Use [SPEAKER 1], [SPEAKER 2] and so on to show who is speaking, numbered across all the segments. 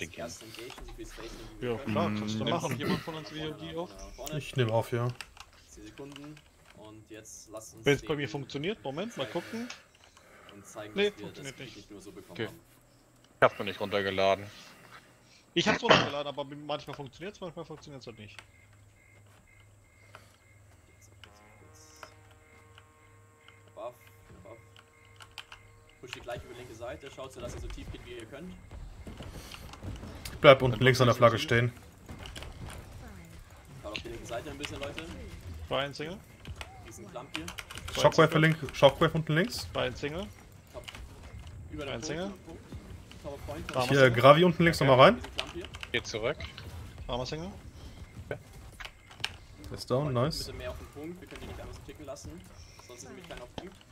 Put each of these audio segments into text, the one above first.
[SPEAKER 1] Shooting hin.
[SPEAKER 2] Ja, klar, kannst du machen. Jemand von uns EOD auf?
[SPEAKER 3] Ich nehme auf, ja.
[SPEAKER 4] 10 Sekunden. Und jetzt lasst uns
[SPEAKER 2] Wenn es bei mir funktioniert, Moment, mal gucken.
[SPEAKER 4] und zeigen,
[SPEAKER 2] Nee,
[SPEAKER 4] dass wir
[SPEAKER 2] funktioniert
[SPEAKER 4] das
[SPEAKER 2] nicht.
[SPEAKER 4] nur so bekommen
[SPEAKER 1] Okay.
[SPEAKER 4] haben.
[SPEAKER 1] Ich hab's noch nicht runtergeladen.
[SPEAKER 2] Ich hab's runtergeladen, aber manchmal funktioniert's, manchmal funktioniert's halt nicht.
[SPEAKER 4] Buff. Push die gleich über die linke Seite, schaut so, dass ihr so tief geht, wie ihr könnt.
[SPEAKER 3] Bleib unten links an der Flagge stehen.
[SPEAKER 4] Schaut auf die linke Seite ein bisschen, Leute.
[SPEAKER 2] Brian Single,
[SPEAKER 4] Diesen Klump hier.
[SPEAKER 3] Shockwave unten links.
[SPEAKER 2] Brian Single.
[SPEAKER 4] Über den
[SPEAKER 2] Ein Single.
[SPEAKER 4] Punkt. Top of Point.
[SPEAKER 2] Farmer
[SPEAKER 3] Hier
[SPEAKER 2] Single.
[SPEAKER 3] Gravi unten links nochmal rein.
[SPEAKER 4] Diesen Klump hier.
[SPEAKER 1] Geht zurück.
[SPEAKER 2] Farmer Single.
[SPEAKER 3] Ist down, nice.
[SPEAKER 4] Bitte mehr auf den Punkt, wir können die nicht einfach so ticken lassen. Sonst ist nämlich keiner auf den Punkt.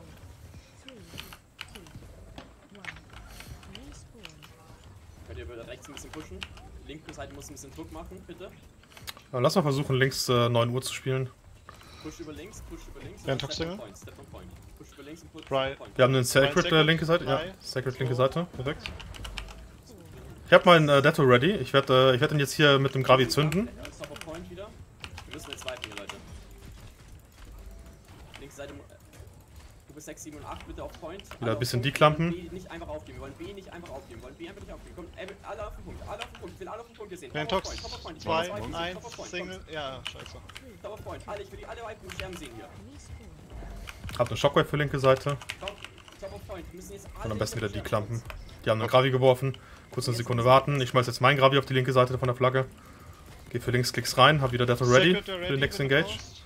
[SPEAKER 4] Könnt ihr über rechts ein bisschen pushen. Die linke Seite muss ein bisschen Druck machen, bitte.
[SPEAKER 3] Lass mal versuchen, links 9 Uhr zu spielen.
[SPEAKER 4] Push über links, push über links.
[SPEAKER 2] Wer
[SPEAKER 4] und
[SPEAKER 2] Top
[SPEAKER 4] Step
[SPEAKER 2] Single?
[SPEAKER 4] on Point, Step on Point. Push über links und push
[SPEAKER 2] Right.
[SPEAKER 4] Step on Point.
[SPEAKER 3] Wir haben einen Sacred
[SPEAKER 2] Sacred,
[SPEAKER 3] linke Seite. Ja,
[SPEAKER 2] drei,
[SPEAKER 3] Sacred linke
[SPEAKER 2] zwei.
[SPEAKER 3] Seite. Perfekt. Ich hab meinen Detto ready. Ich werd ihn jetzt hier mit dem Gravi zünden.
[SPEAKER 4] Ja, Stop on Point wieder. Wir müssen jetzt weiter hier, Leute. Linke Seite. Du bist 6, 7 und 8, bitte auf Point.
[SPEAKER 3] Wieder ein bisschen
[SPEAKER 4] auf Punkt.
[SPEAKER 3] deklampen.
[SPEAKER 4] Wir wollen B nicht einfach aufgeben. Wir wollen B nicht einfach aufgeben. Wir wollen B einfach nicht aufgeben. Kommt, alle auf den Punkt. Alle auf den Punkt. Ich will alle auf den Punkt hier sehen.
[SPEAKER 2] Ventox,
[SPEAKER 4] Top of Point. Ich will
[SPEAKER 2] 2,
[SPEAKER 4] das Wipen sehen.
[SPEAKER 2] 1,
[SPEAKER 4] Top of Point.
[SPEAKER 2] Single. Ja, scheiße.
[SPEAKER 4] Top of Point. Alle, ich will die alle Wipen sterben sehen hier.
[SPEAKER 3] Hab eine Shockwave für linke Seite.
[SPEAKER 4] Top of Point. Wir müssen jetzt alle
[SPEAKER 3] Und am besten wieder
[SPEAKER 4] sterben.
[SPEAKER 3] deklampen. Die haben einen Gravi geworfen. Kurz eine Sekunde warten. Ich schmeiß jetzt meinen Gravi auf die linke Seite von der Flagge. Geh für links, Klicks rein. Hab wieder Detto ready
[SPEAKER 2] Sacred
[SPEAKER 3] für den nächsten
[SPEAKER 2] wenn du
[SPEAKER 3] Engage.
[SPEAKER 2] brauchst.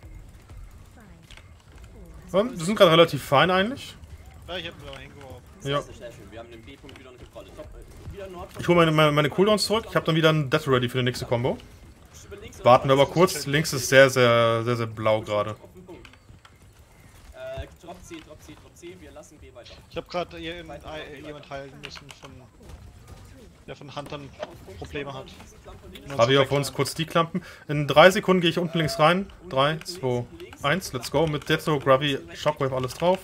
[SPEAKER 3] Wir sind gerade relativ fein eigentlich.
[SPEAKER 2] Ja, ich hab ihn aber hingeworfen.
[SPEAKER 3] Ja.
[SPEAKER 4] Das ist sehr schön. Wir haben den B-Punkt wieder unter Kontrolle. Top, wieder Nord.
[SPEAKER 3] Ich hole meine Cooldowns zurück. Ich habe dann wieder einen Detto ready für die nächste Combo.
[SPEAKER 4] Über links und
[SPEAKER 3] Warten wir aber
[SPEAKER 4] rechts.
[SPEAKER 3] kurz. Links ist sehr, sehr blau gerade.
[SPEAKER 4] Auf den Punkt. Drop C, Drop C, Drop C. Wir lassen B weiter.
[SPEAKER 2] Ich hab gerade jemand heilen müssen der von Huntern Probleme hat.
[SPEAKER 3] Gravi auf uns, kurz deklampen. In 3 Sekunden gehe ich unten links rein. 3, 2, 1, let's go. Mit Detto, Gravi, Shockwave, alles drauf.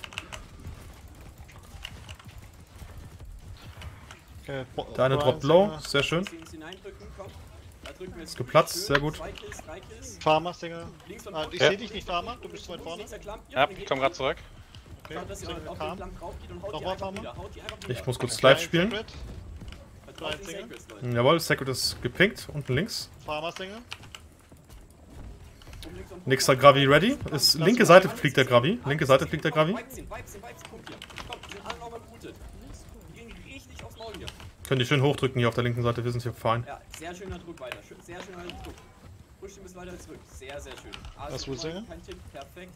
[SPEAKER 2] Okay,
[SPEAKER 3] Der eine droppt low, sehr schön.
[SPEAKER 4] Ist
[SPEAKER 3] geplatzt, sehr gut.
[SPEAKER 2] Farmer Single. Ich seh dich nicht, Farmer. Du bist zu weit vorne.
[SPEAKER 1] Ja, ich komm grad zurück.
[SPEAKER 2] Okay, Single kam.
[SPEAKER 4] Nochmal
[SPEAKER 2] Farmer.
[SPEAKER 3] Ich muss kurz Live spielen.
[SPEAKER 2] Brian Single.
[SPEAKER 3] Jawohl, Sacred ist gepinkt, unten links.
[SPEAKER 2] Farmer Single.
[SPEAKER 3] Nächster Gravi ready. Ist linke Seite fliegt der Gravi. Linke Seite fliegt der Gravi. Können die schön hochdrücken hier auf der linken Seite, wir sind hier fein.
[SPEAKER 4] Ja, sehr schöner Druck weiter. Sehr schöner Druck. Push ein bisschen weiter zurück. Sehr, sehr schön. Also,
[SPEAKER 2] Das Wood Single.
[SPEAKER 4] kein Tipp. Perfekt.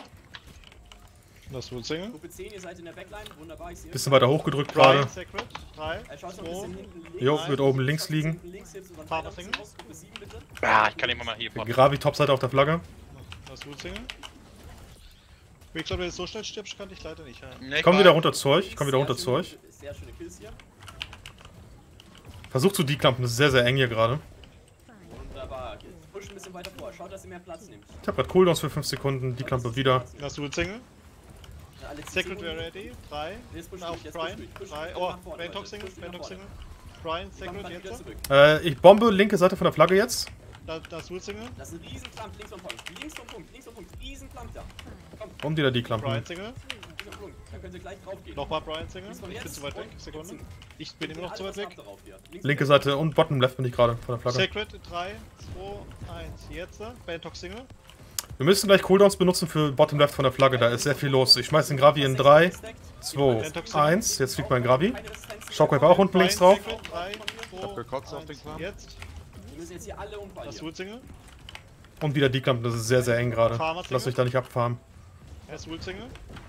[SPEAKER 2] Das Wood Single.
[SPEAKER 4] Gruppe 10, ihr seid in der Backline. Wunderbar, ich sehe.
[SPEAKER 3] Bisschen weiter hochgedrückt
[SPEAKER 2] Brian
[SPEAKER 3] gerade.
[SPEAKER 2] Sacred. 3,
[SPEAKER 4] Schaut noch ein
[SPEAKER 2] 2,
[SPEAKER 4] bisschen hinten links.
[SPEAKER 3] Jo, wird oben links liegen.
[SPEAKER 4] Links hilft so, dann
[SPEAKER 2] Farmer
[SPEAKER 4] weiter
[SPEAKER 2] Single.
[SPEAKER 4] raus. Gruppe 7 bitte.
[SPEAKER 1] Ah, ich kann ihn mal hier vorne.
[SPEAKER 3] Gravi Topseite auf der Flagge.
[SPEAKER 2] das Wood Single. Ich glaube, wenn du so schnell stirbst, kann ich leider nicht heilen.
[SPEAKER 1] Nee,
[SPEAKER 3] Ich komm
[SPEAKER 1] war-
[SPEAKER 3] wieder runter zu euch. Ich komm wieder
[SPEAKER 4] Sehr
[SPEAKER 3] runter zu
[SPEAKER 4] schöne-
[SPEAKER 3] euch.
[SPEAKER 4] Sehr schöne Kills hier.
[SPEAKER 3] Versucht zu deklampen, das ist sehr, sehr eng hier gerade.
[SPEAKER 4] Wunderbar. Push ein bisschen weiter vor. Schaut, dass ihr mehr Platz nehmt.
[SPEAKER 3] Ich hab grad Cooldowns für 5 Sekunden, deklampe wieder.
[SPEAKER 2] Das Wood Single.
[SPEAKER 4] Alle 10
[SPEAKER 2] Sacred
[SPEAKER 4] Sekunden.
[SPEAKER 2] ready. 3.
[SPEAKER 4] Jetzt push
[SPEAKER 2] Auf
[SPEAKER 4] durch, jetzt
[SPEAKER 2] Brian.
[SPEAKER 4] push durch.
[SPEAKER 2] 3.
[SPEAKER 4] Push
[SPEAKER 2] Oh,
[SPEAKER 4] nach vorne,
[SPEAKER 2] Ventox
[SPEAKER 4] Leute.
[SPEAKER 2] Single.
[SPEAKER 4] Push nach
[SPEAKER 2] Ventox
[SPEAKER 4] vorne.
[SPEAKER 2] Single. Brian
[SPEAKER 4] Kommt
[SPEAKER 2] Sacred
[SPEAKER 4] dann wieder
[SPEAKER 2] jetzt.
[SPEAKER 4] zurück.
[SPEAKER 3] Ich bombe linke Seite von der Flagge jetzt.
[SPEAKER 2] Das Wood Single.
[SPEAKER 4] Das ist ein riesen Klump links vom Punkt. Links vom Punkt. Links vom Punkt. Riesen Klump da. Komm,
[SPEAKER 3] Und wieder deklampen.
[SPEAKER 2] Brian Single.
[SPEAKER 4] links vom Punkt. Dann könnt ihr gleich drauf gehen.
[SPEAKER 2] Nochmal Brian Single.
[SPEAKER 4] Links von
[SPEAKER 2] Ich bin
[SPEAKER 4] jetzt
[SPEAKER 2] zu weit weg.
[SPEAKER 4] und
[SPEAKER 2] Sekunde.
[SPEAKER 4] jetzt
[SPEAKER 2] Ich bin immer noch zu weit
[SPEAKER 4] alles
[SPEAKER 2] weg.
[SPEAKER 4] darauf hier. Links
[SPEAKER 3] Linke
[SPEAKER 4] vom
[SPEAKER 3] Seite und Bottom Left bin ich gerade von der Flagge.
[SPEAKER 2] Sacred. 3, 2, 1. Jetzt. Ventox Single.
[SPEAKER 3] Wir müssen gleich Cooldowns benutzen für Bottom Left von der Flagge, da ist sehr viel los. Ich schmeiß den Gravi in 3, 2, 1. Jetzt fliegt mein Gravi.
[SPEAKER 4] Keine Resistenz.
[SPEAKER 3] Shockwave auch unten links drauf.
[SPEAKER 2] 3,
[SPEAKER 5] Ich hab gekotzt auf den
[SPEAKER 2] 1.
[SPEAKER 5] Kram.
[SPEAKER 2] Jetzt.
[SPEAKER 4] Wir müssen jetzt hier alle umfallen.
[SPEAKER 2] Das
[SPEAKER 4] hier.
[SPEAKER 2] Wood Single.
[SPEAKER 3] Und wieder deklampen, das ist sehr, sehr eng gerade. Lasst euch da nicht abfarmen.
[SPEAKER 2] Das Wood Single.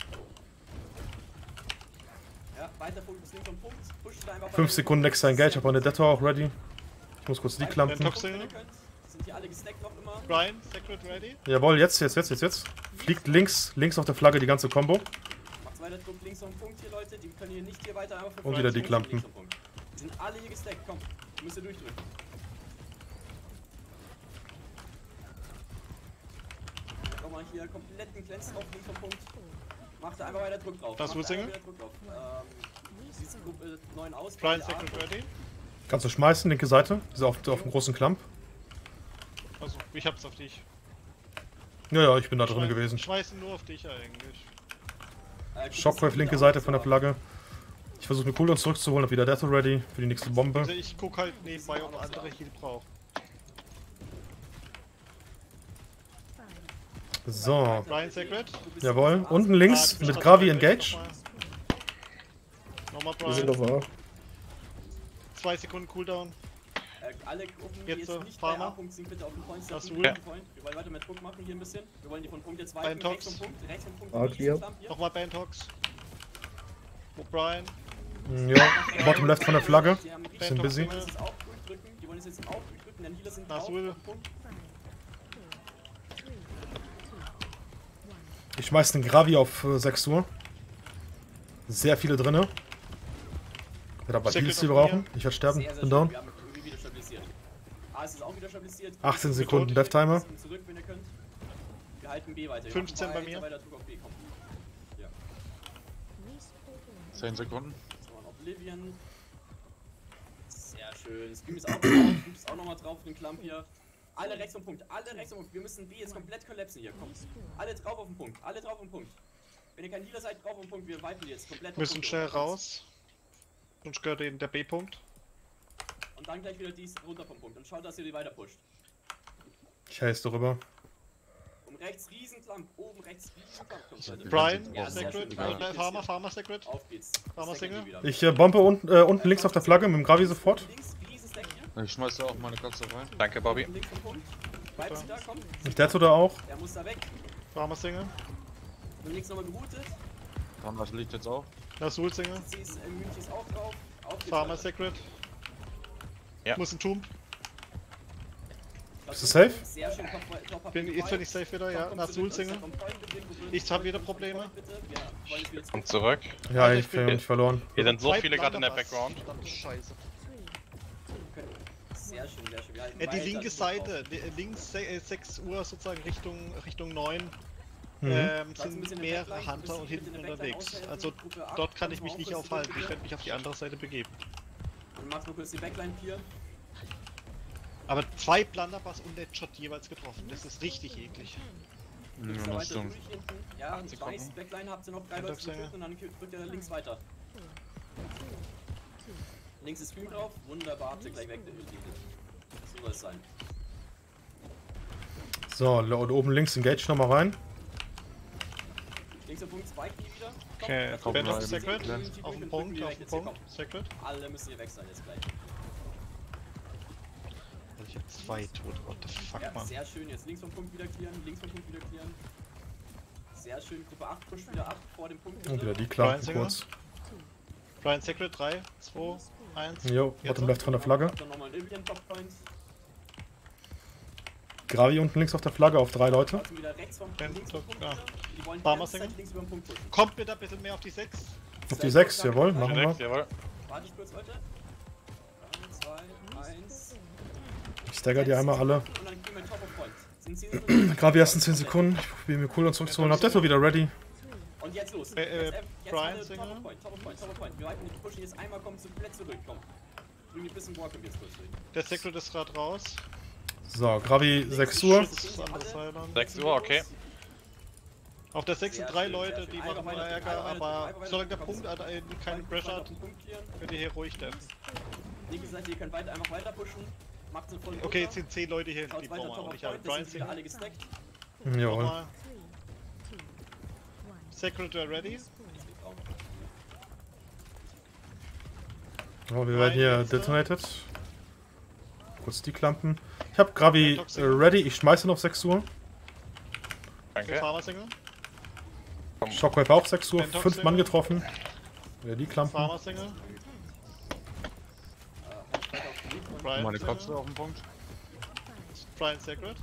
[SPEAKER 4] Ja, weiter Fokus links vom Punkt. Push da einfach
[SPEAKER 3] 5 Sekunden nächster Engage, ich hab meine Detto auch ready. Ich muss kurz deklampen.
[SPEAKER 2] Ventox Single.
[SPEAKER 4] Sind hier alle gestackt noch immer.
[SPEAKER 2] Brian Sacred ready.
[SPEAKER 3] Jawohl, jetzt. Fliegt links auf der Flagge die ganze Combo.
[SPEAKER 4] Macht weiter Druck links vom Punkt hier, Leute. Die können hier nicht hier weiter einfach
[SPEAKER 3] Und wieder die Klampen.
[SPEAKER 4] links vom Punkt. Die sind alle hier gestackt. Komm, müsst ihr durchdrücken. Komm mal hier kompletten Cleanse drauf links vom Punkt. Macht da einfach weiter Druck drauf.
[SPEAKER 2] Das
[SPEAKER 4] Macht
[SPEAKER 2] Wood
[SPEAKER 4] da einfach
[SPEAKER 2] Single?
[SPEAKER 4] wieder Druck drauf. Sieht Gruppe 9 aus.
[SPEAKER 2] Brian
[SPEAKER 4] Ja,
[SPEAKER 2] Sacred ready.
[SPEAKER 3] Kannst du schmeißen, linke Seite. Diese auf dem großen Klamp.
[SPEAKER 2] Also, ich hab's auf dich.
[SPEAKER 3] Ja, ich bin da drin gewesen.
[SPEAKER 2] Schmeißen nur auf dich eigentlich.
[SPEAKER 3] Shockwave, linke Seite von der Flagge. Ich versuche mir Cooldown zurückzuholen, hab wieder Death ready für die nächste Bombe.
[SPEAKER 2] Also ich guck halt nebenbei, ob andere Heal brauchen.
[SPEAKER 3] So,
[SPEAKER 2] Brian Sacred.
[SPEAKER 3] jawohl. Unten links mit Gravi Engage.
[SPEAKER 2] Nochmal
[SPEAKER 5] Wir sind
[SPEAKER 2] Brian.
[SPEAKER 5] auf A.
[SPEAKER 2] 2 Sekunden Cooldown.
[SPEAKER 4] Alle Gruppen, die
[SPEAKER 2] Jetzt,
[SPEAKER 4] jetzt nicht
[SPEAKER 2] Farmer.
[SPEAKER 4] bei A-Punkt sind, bitte auf den Point
[SPEAKER 2] Das
[SPEAKER 4] setzen.
[SPEAKER 2] Ruhe.
[SPEAKER 4] Wir wollen weiter mit Druck machen hier ein bisschen. Wir wollen die von Punkt jetzt
[SPEAKER 2] Ein
[SPEAKER 4] weiten.
[SPEAKER 2] Tox.
[SPEAKER 4] Rechts vom Punkt.
[SPEAKER 5] Ah, clear.
[SPEAKER 2] Nochmal Bandhox. Wo Brian?
[SPEAKER 3] Ja, Bottom left von der Flagge.
[SPEAKER 4] Die haben richtig
[SPEAKER 3] Bisschen busy.
[SPEAKER 4] Die wollen es jetzt auch durchdrücken. Die wollen es jetzt auch durchdrücken, denn Healer sind drauf.
[SPEAKER 2] Nasul.
[SPEAKER 4] auf dem Punkt.
[SPEAKER 3] Ich schmeiß den Gravi auf 6 Uhr. Sehr viele drinne. Ich werde aber
[SPEAKER 2] Second
[SPEAKER 3] Heals, die
[SPEAKER 2] auf
[SPEAKER 3] brauchen.
[SPEAKER 2] mir.
[SPEAKER 3] Ich werde sterben,
[SPEAKER 4] Sehr, sehr
[SPEAKER 3] bin
[SPEAKER 4] schön.
[SPEAKER 3] down.
[SPEAKER 4] Wir haben irgendwie wieder stabilisiert. A ist auch wieder stabilisiert.
[SPEAKER 3] 18 Sekunden Death Timer.
[SPEAKER 4] Zurück, wenn ihr könnt. Wir halten B weiter. Wir
[SPEAKER 2] 15
[SPEAKER 4] machen
[SPEAKER 2] bei mir.
[SPEAKER 4] Weiter Druck auf B, komm. Ja.
[SPEAKER 1] 10 Sekunden.
[SPEAKER 4] So, und Oblivion. Sehr schön. Scream ist auch drauf. Scream ist auch nochmal drauf, den Clump hier. Alle rechts vom Punkt. Alle rechts vom Punkt. Wir müssen B jetzt komplett kollapsen hier. Komm. Alle drauf auf den Punkt. Alle drauf auf den Punkt. Wenn ihr kein Healer seid, drauf auf den Punkt. Wir wipen die jetzt komplett auf den
[SPEAKER 2] Müssen
[SPEAKER 4] Punkt.
[SPEAKER 2] schnell raus. Sonst gehört ihnen der B-Punkt.
[SPEAKER 4] Und dann gleich wieder dies runter vom Punkt. Und schaut, dass ihr die weiter pusht.
[SPEAKER 3] Ich heiß darüber.
[SPEAKER 4] Um rechts Riesenclump. Oben rechts Riesenclump. Kommt Leute.
[SPEAKER 2] Brian,
[SPEAKER 4] Ja, sehr
[SPEAKER 2] Sacred.
[SPEAKER 4] schön.
[SPEAKER 2] Farmer Sacred.
[SPEAKER 4] Auf geht's.
[SPEAKER 2] Farmer
[SPEAKER 4] Stacken die
[SPEAKER 2] Single.
[SPEAKER 4] wieder.
[SPEAKER 3] Ich bombe unten links auf der Flagge mit dem Gravi sofort.
[SPEAKER 4] Links, Riesenstack hier.
[SPEAKER 6] Ich schmeiß da auch meine Katze rein.
[SPEAKER 1] Danke, Bobby.
[SPEAKER 4] Links vom Punkt. Vibes da, komm.
[SPEAKER 3] Ich Death oder auch.
[SPEAKER 4] Der muss da weg.
[SPEAKER 2] Farmer Single.
[SPEAKER 4] Und links nochmal geroutet.
[SPEAKER 6] Das liegt jetzt auch.
[SPEAKER 2] Nasul Single.
[SPEAKER 4] C ist, Münch ist auch drauf. Auf geht's
[SPEAKER 2] Farmer
[SPEAKER 4] weiter.
[SPEAKER 2] Sacred.
[SPEAKER 1] Ja.
[SPEAKER 2] Muss ein Tomb.
[SPEAKER 3] Ist das safe?
[SPEAKER 4] Sehr schön, top,
[SPEAKER 2] Jetzt bin ich safe wieder, ja. Nasul Single. Ich hab wieder Probleme.
[SPEAKER 1] Kommt zurück.
[SPEAKER 3] Ja, ich bin nicht verloren.
[SPEAKER 1] Hier sind so
[SPEAKER 2] Zwei
[SPEAKER 1] viele gerade in der
[SPEAKER 2] Blunderbuss.
[SPEAKER 1] Background.
[SPEAKER 2] Verdammte Scheiße.
[SPEAKER 4] Sehr schön, sehr schön. Wir halten
[SPEAKER 2] Die
[SPEAKER 4] weiter
[SPEAKER 2] linke
[SPEAKER 4] Druck
[SPEAKER 2] Seite,
[SPEAKER 4] drauf.
[SPEAKER 2] links 6 Uhr sozusagen Richtung 9,
[SPEAKER 3] Mhm.
[SPEAKER 4] Bleibst ein
[SPEAKER 2] sind
[SPEAKER 4] bisschen in
[SPEAKER 2] mehrere
[SPEAKER 4] Backline,
[SPEAKER 2] Hunter
[SPEAKER 4] bisschen
[SPEAKER 2] und
[SPEAKER 4] mit
[SPEAKER 2] hinten
[SPEAKER 4] in der Backline
[SPEAKER 2] unterwegs.
[SPEAKER 4] aushelfen,
[SPEAKER 2] Also
[SPEAKER 4] Gruppe 8,
[SPEAKER 2] dort kann ich mich
[SPEAKER 4] kommt
[SPEAKER 2] nicht
[SPEAKER 4] drauf,
[SPEAKER 2] aufhalten. Ich
[SPEAKER 4] bitte.
[SPEAKER 2] werde mich auf die andere Seite begeben.
[SPEAKER 4] Du machst nur kurz die Backline hier.
[SPEAKER 2] Aber 2 Blunderbuss und der Shot jeweils getroffen. Das ist richtig eklig.
[SPEAKER 6] Ja,
[SPEAKER 4] Da
[SPEAKER 6] das
[SPEAKER 4] weiter
[SPEAKER 6] stimmt.
[SPEAKER 4] durch hinten. Ja, weiß, Backline habt ihr noch 3 Leute
[SPEAKER 2] Handabsäge.
[SPEAKER 4] getötet und dann drückt ihr links weiter. Links ist Screen drauf. Wunderbar, habt ihr gleich weg. So soll es sein.
[SPEAKER 3] So, und oben links Engage nochmal rein.
[SPEAKER 4] Links am Punkt, Spike die wieder. Komm,
[SPEAKER 2] Okay,
[SPEAKER 4] da kommt
[SPEAKER 2] Band
[SPEAKER 4] noch
[SPEAKER 2] of
[SPEAKER 4] ein
[SPEAKER 2] Sacred.
[SPEAKER 4] bisschen
[SPEAKER 2] Auf dem
[SPEAKER 4] drücken,
[SPEAKER 2] Punkt,
[SPEAKER 4] drücken
[SPEAKER 2] auf
[SPEAKER 4] die
[SPEAKER 2] dem
[SPEAKER 4] weg, jetzt hier,
[SPEAKER 2] Punkt. Sacred.
[SPEAKER 4] komm. Alle müssen hier weg sein jetzt gleich.
[SPEAKER 2] Ich hab 2 tot. What the fuck,
[SPEAKER 4] Ja,
[SPEAKER 2] man.
[SPEAKER 4] sehr schön. Jetzt links vom Punkt wieder clearen, links vom Punkt wieder clearen. Sehr schön. Gruppe 8 pusht wieder ab vor dem Punkt.
[SPEAKER 3] Und
[SPEAKER 4] bitte.
[SPEAKER 3] wieder die
[SPEAKER 2] Brian
[SPEAKER 3] Klampen
[SPEAKER 2] Singer.
[SPEAKER 3] kurz.
[SPEAKER 2] Brian Sacred 3, 2, 1.
[SPEAKER 3] Jo, bottom left von der Flagge.
[SPEAKER 4] Dann nochmal einen Indian Top Point.
[SPEAKER 3] Gravi unten links auf der Flagge auf 3 Leute.
[SPEAKER 4] Also wieder rechts vom
[SPEAKER 2] Dann
[SPEAKER 4] links vom Punkt
[SPEAKER 2] ja.
[SPEAKER 4] wieder. Die wollen die
[SPEAKER 2] Farmer
[SPEAKER 4] ganze Zeit
[SPEAKER 2] Singer.
[SPEAKER 4] links über den Punkt pushen.
[SPEAKER 2] Kommt bitte ein bisschen mehr auf die 6.
[SPEAKER 3] Auf die 6, jawohl, machen
[SPEAKER 1] Direkt,
[SPEAKER 3] wir.
[SPEAKER 1] jawohl.
[SPEAKER 4] Warte ich kurz, Leute. 3, 2, 1.
[SPEAKER 3] Ich stagger die einmal alle.
[SPEAKER 4] Und dann kriegen wir einen Top of Point. Sind 10 Sekunden.
[SPEAKER 3] Gravi erst in 10 Sekunden. Ich probiere mir Cooldown zurückzuholen. Hab Death wieder ready.
[SPEAKER 4] Und jetzt los.
[SPEAKER 2] Brian
[SPEAKER 4] alle
[SPEAKER 2] Singer.
[SPEAKER 4] Top of Point, Top of Point, Top of Point. Wir halten die pushen jetzt einmal, kommen komplett zurück. Komm. Bring ein bisschen Walk jetzt kurz durch.
[SPEAKER 2] Der Sacred ist gerade raus.
[SPEAKER 3] So, Gravi 6 Uhr.
[SPEAKER 2] Schützt andere Seite an.
[SPEAKER 1] 6 Uhr, okay.
[SPEAKER 2] Auf der 6 sind
[SPEAKER 4] Sehr
[SPEAKER 2] 3
[SPEAKER 4] schön,
[SPEAKER 2] Leute,
[SPEAKER 4] sehr
[SPEAKER 2] die
[SPEAKER 4] schön.
[SPEAKER 2] machen
[SPEAKER 4] Einfach weiter,
[SPEAKER 2] Ärger,
[SPEAKER 4] einfach
[SPEAKER 2] aber
[SPEAKER 4] weiter,
[SPEAKER 2] solange der
[SPEAKER 4] weiter,
[SPEAKER 2] Punkt keinen Pressure hat, könnt ihr hier ruhig dämpfen.
[SPEAKER 4] Linke Seite, ihr könnt einfach weiter pushen. Macht so voll
[SPEAKER 2] Okay, jetzt sind 10 Leute hier,
[SPEAKER 4] Schaut
[SPEAKER 2] die
[SPEAKER 4] weiter
[SPEAKER 2] brauchen wir
[SPEAKER 4] Top
[SPEAKER 2] auch
[SPEAKER 4] of
[SPEAKER 2] nicht. Aber
[SPEAKER 4] Point,
[SPEAKER 2] Brian
[SPEAKER 4] das sind wieder
[SPEAKER 2] Singer,
[SPEAKER 4] alle gestackt.
[SPEAKER 3] Jawohl.
[SPEAKER 2] nochmal. Sacred ready.
[SPEAKER 3] Oh, wir werden hier detonated. Kurz die Klampen. Ich hab Gravi ready. Ich schmeiße noch 6 Uhr.
[SPEAKER 1] Danke.
[SPEAKER 2] Farmer Singer.
[SPEAKER 3] Shockwave auch 6 Uhr. 5 Mann getroffen. Wieder die Klampen.
[SPEAKER 2] Farmer Singer. Brian
[SPEAKER 6] Meine
[SPEAKER 2] Singer.
[SPEAKER 6] Katze auf dem Punkt.
[SPEAKER 2] Brian Sacred.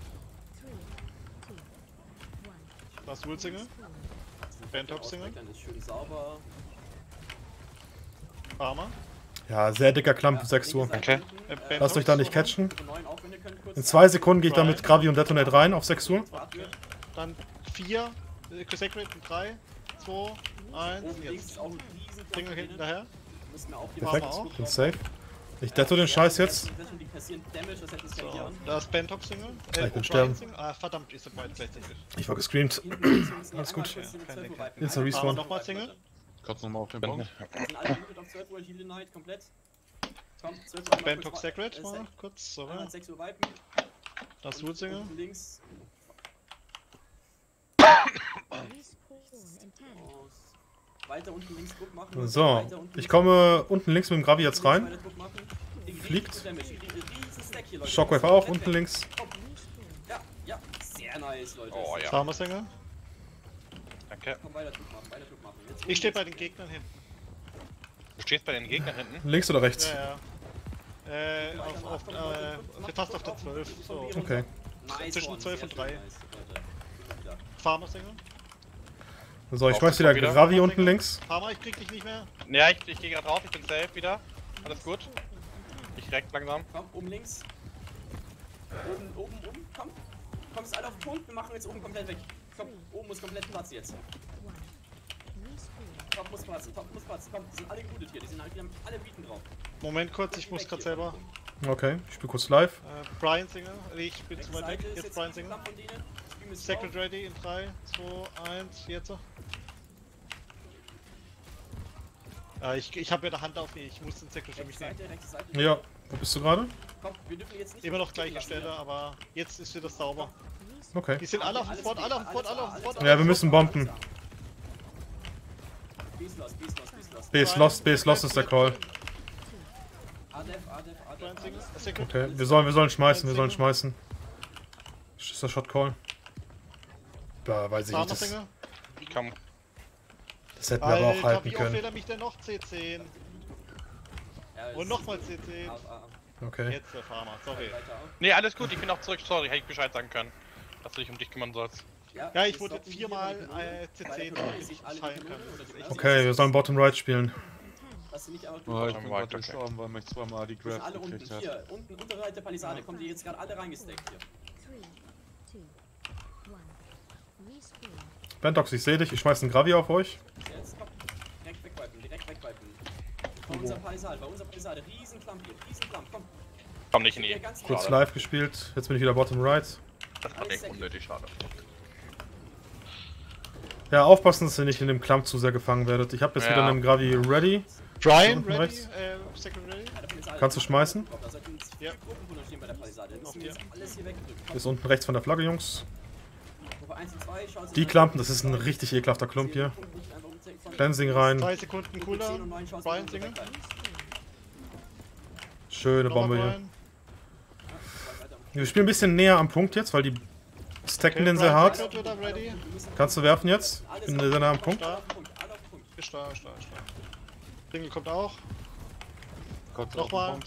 [SPEAKER 2] Nasul Singer. Bandhop Singer.
[SPEAKER 4] Dann ist schön sauber.
[SPEAKER 2] Farmer.
[SPEAKER 3] Ja, sehr dicker Klamp, 6 Uhr.
[SPEAKER 1] Okay.
[SPEAKER 3] Lasst euch da nicht catchen.
[SPEAKER 4] Gruppe 9 auch, wenn ihr könnt, kurz.
[SPEAKER 3] In 2 Sekunden gehe ich dann mit Gravi und Detonate rein auf 6 Uhr.
[SPEAKER 2] Dann 4. Sacred in 3, 2, 1.
[SPEAKER 4] Oben links
[SPEAKER 2] Jetzt.
[SPEAKER 4] ist auch ein riesen
[SPEAKER 2] Singer hinten daher.
[SPEAKER 4] Müssen wir auch die
[SPEAKER 3] Perfekt,
[SPEAKER 2] Farmer auch.
[SPEAKER 3] bin safe. Ich detto den Scheiß jetzt.
[SPEAKER 4] Die kassieren Damage, das hätten
[SPEAKER 2] So,
[SPEAKER 4] skalieren.
[SPEAKER 2] da ist Bentox Single.
[SPEAKER 3] Ich bin
[SPEAKER 2] O'Brien
[SPEAKER 3] sterben.
[SPEAKER 2] Single. Ah, verdammt, ist der beide gleichzeitig.
[SPEAKER 3] Ich war gescreamt.
[SPEAKER 4] Alles
[SPEAKER 3] gut.
[SPEAKER 4] Jetzt
[SPEAKER 3] ein Respawn.
[SPEAKER 2] Nochmal Single.
[SPEAKER 6] Kannst du nochmal auf den Punkt?
[SPEAKER 4] Sind alle muted auf 12 Uhr, Heal the Night komplett. Komm, 12 Uhr.
[SPEAKER 2] Bentox Sacred mal kurz. So,
[SPEAKER 4] 6 Uhr Vipen.
[SPEAKER 2] das Wood Single.
[SPEAKER 4] Unten links. Weiter unten links Druck machen.
[SPEAKER 3] So,
[SPEAKER 4] Weiter unten
[SPEAKER 3] ich
[SPEAKER 4] links
[SPEAKER 3] komme unten links mit dem Gravi jetzt rein.
[SPEAKER 4] weiter Druck machen.
[SPEAKER 3] Fliegt.
[SPEAKER 4] Riesen Stack hier, Leute.
[SPEAKER 3] Shockwave auch, unten links.
[SPEAKER 4] Ja, ja, sehr nice, Leute.
[SPEAKER 1] Oh ja.
[SPEAKER 2] Farmer Single.
[SPEAKER 1] Danke.
[SPEAKER 4] Komm, weiter Druck machen, weiter Druck machen. Jetzt
[SPEAKER 2] Ich stehe bei den Gegnern hinten.
[SPEAKER 1] Du stehst bei den Gegnern hinten.
[SPEAKER 3] Links oder rechts?
[SPEAKER 2] Ja, ja. Fast auf der 12. So.
[SPEAKER 3] Okay.
[SPEAKER 4] nice
[SPEAKER 2] zwischen
[SPEAKER 4] one,
[SPEAKER 2] 12
[SPEAKER 4] sehr
[SPEAKER 2] und
[SPEAKER 4] schön
[SPEAKER 2] 3.
[SPEAKER 4] nice, Leute. Wieder.
[SPEAKER 2] Farmer Single.
[SPEAKER 3] So, ich schmeiß wieder
[SPEAKER 1] Wieder.
[SPEAKER 3] Gravi unten links.
[SPEAKER 2] Farmer, ich krieg dich nicht mehr.
[SPEAKER 1] Ja, ich gehe gerade drauf, ich bin safe wieder. Alles gut. Ich reck langsam.
[SPEAKER 4] Komm, oben links. Oben, komm. Kommst alle auf den Punkt, wir machen jetzt oben komplett weg. Komm, oben muss komplett Platz jetzt. Top muss platzen, komm, die sind alle glutet hier, die haben alle Beaten drauf.
[SPEAKER 2] Moment kurz, ich muss gerade selber.
[SPEAKER 3] Okay, ich spiele kurz live.
[SPEAKER 2] Brian Single. Ich bin zu weit weg.
[SPEAKER 4] Seite ist
[SPEAKER 2] Jetzt
[SPEAKER 4] jetzt
[SPEAKER 2] Brian
[SPEAKER 4] die
[SPEAKER 2] Single.
[SPEAKER 4] Klappondine. Stream ist
[SPEAKER 2] Sacred
[SPEAKER 4] drauf.
[SPEAKER 2] ready in 3, 2, 1, jetzt. Ich habe ja der Hand auf mich, ich muss den Sacred für mich nehmen.
[SPEAKER 4] Rechte Seite.
[SPEAKER 3] Ja, wo bist du gerade?
[SPEAKER 4] Komm, wir dürfen jetzt nicht
[SPEAKER 2] Immer noch gleiche
[SPEAKER 4] lassen,
[SPEAKER 2] Stelle,
[SPEAKER 4] ja.
[SPEAKER 2] aber jetzt ist wieder sauber.
[SPEAKER 3] Okay.
[SPEAKER 2] Die sind alle auf dem Fort, alle auf dem Fort, alle auf dem Fort.
[SPEAKER 3] Ja, wir müssen bomben.
[SPEAKER 4] B ist lost.
[SPEAKER 3] B ist lost ist der Call.
[SPEAKER 4] ADEF.
[SPEAKER 2] Brian Single. Sacred.
[SPEAKER 3] Okay, wir sollen schmeißen. Ist der Shot Call? Da weiß ich nicht.
[SPEAKER 2] Farmer
[SPEAKER 3] Das
[SPEAKER 2] Single.
[SPEAKER 1] Ich komm.
[SPEAKER 3] hätten wir aber auch
[SPEAKER 2] Alter,
[SPEAKER 3] halten
[SPEAKER 2] wie oft
[SPEAKER 3] können.
[SPEAKER 2] fehlt er mich denn noch? C10. Und nochmal C10.
[SPEAKER 3] Okay.
[SPEAKER 2] Jetzt der Farmer, sorry.
[SPEAKER 1] Nee, alles gut, ich bin auch zurück. Sorry, hätte ich Bescheid sagen können. Dass du dich um dich kümmern sollst.
[SPEAKER 2] Ja, ich wurde jetzt 4-mal C10 fallen können. Das ist echt
[SPEAKER 3] Okay, wir sollen Bottom Right spielen.
[SPEAKER 4] Dass sie nicht einfach
[SPEAKER 6] Oh, ich
[SPEAKER 1] Komm,
[SPEAKER 6] bin
[SPEAKER 1] weiter,
[SPEAKER 6] gerade gestorben, weil mich zweimal die
[SPEAKER 4] Die sind
[SPEAKER 6] Grab
[SPEAKER 4] alle unten,
[SPEAKER 6] gekriegt hat.
[SPEAKER 4] hier, unten, unterhalb der Palisade, kommen die jetzt gerade alle reingesteckt hier.
[SPEAKER 3] Bentox, ich sehe dich. Ich schmeiß einen Gravi auf euch.
[SPEAKER 4] Jetzt, komm, direkt wegwipen. Bei unserer Palisade, riesen Klamp hier, komm.
[SPEAKER 1] Komm nicht in die.
[SPEAKER 3] Kurz live gespielt. Jetzt bin ich wieder Bottom Right.
[SPEAKER 1] Das war echt unnötig, schade.
[SPEAKER 3] Ja, aufpassen, dass ihr nicht in dem Clump zu sehr gefangen werdet. Ich habe jetzt
[SPEAKER 1] Ja.
[SPEAKER 3] wieder einen Gravi ready.
[SPEAKER 2] Brian,
[SPEAKER 3] Unten
[SPEAKER 2] ready?
[SPEAKER 3] rechts.
[SPEAKER 2] Second ready?
[SPEAKER 3] Kannst du schmeißen?
[SPEAKER 4] Da sollten
[SPEAKER 2] Ja.
[SPEAKER 4] 4 Gruppen stehen bei der Palisade. Das müssen wir jetzt alles hier wegdrücken.
[SPEAKER 3] Ist unten rechts von der Flagge, Jungs.
[SPEAKER 4] Gruppe 1 und 2, schaut
[SPEAKER 3] Die Klampen, das ist ein richtig ekelhafter Klump hier. Cleansing rein.
[SPEAKER 2] 2 Sekunden Cooldown. Brian Single.
[SPEAKER 3] Schöne
[SPEAKER 2] Nochmal
[SPEAKER 3] Bombe hier.
[SPEAKER 2] Brian.
[SPEAKER 3] Wir spielen ein bisschen näher am Punkt jetzt, weil die stacken den sehr
[SPEAKER 2] Brian
[SPEAKER 3] hart.
[SPEAKER 2] Sacred wieder ready.
[SPEAKER 3] Kannst du werfen jetzt? Bin sehr nah am Punkt.
[SPEAKER 2] Ist da. Single kommt auch.
[SPEAKER 6] Kurz
[SPEAKER 2] Nochmal.
[SPEAKER 6] auf den Punkt.